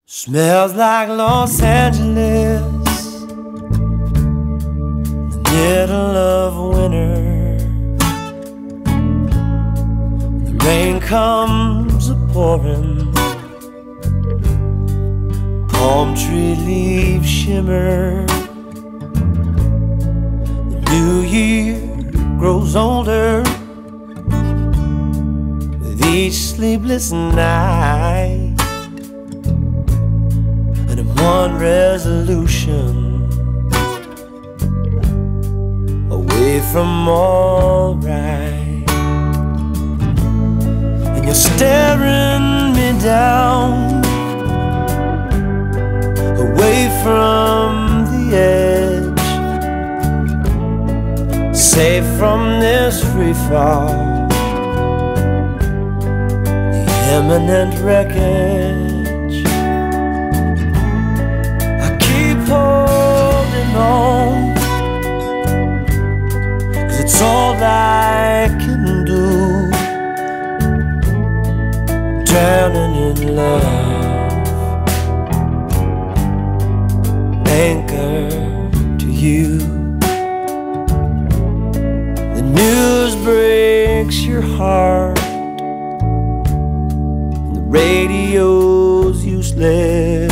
Smells like Los Angeles in the middle of winter. The rain comes a-pouring, palm tree leaves shimmer. The new year grows older with each sleepless night. One resolution away from all right, and you're staring me down away from the edge, safe from this free fall, the imminent wreckage. Holding on, 'cause it's all I can do. Drowning in love, anchor to you. The news breaks your heart, and the radio's useless.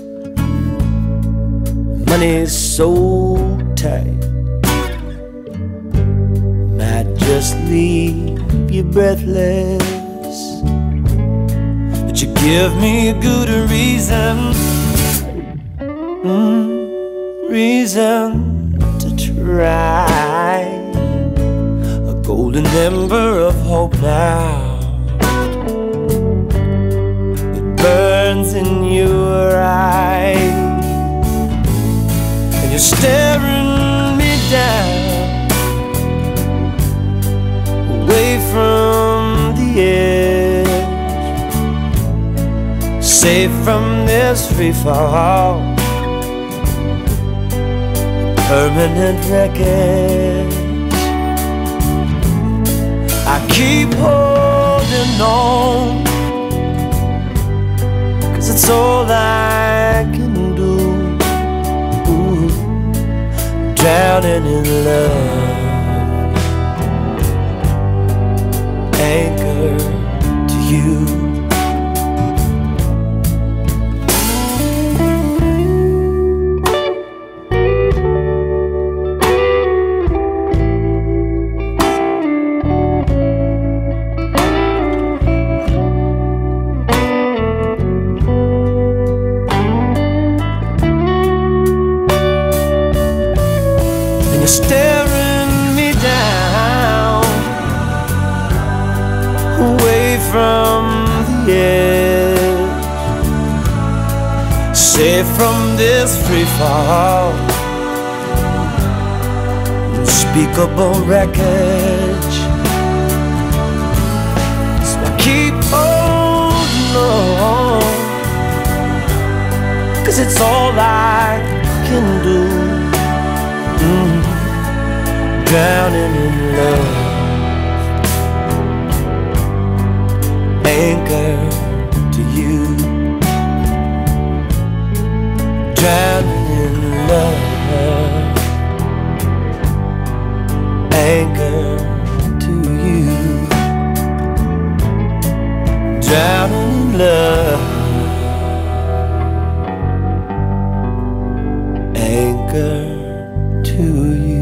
Money's so tight, might just leave you breathless. But you give me a good reason, reason to try. A golden ember of hope now, it burns in your eyes. You're staring me down away from the edge, safe from this free fall, permanent wreckage. I keep holding on, 'cause it's all I can do. Drowning in love, anchor to you. Staring me down away from the edge, safe from this free fall, unspeakable wreckage. So I keep holding on, 'cause it's all I can do. Drowning in love, anchor to you. Drowning in love, anchor to you. Drowning in love, anchor to you.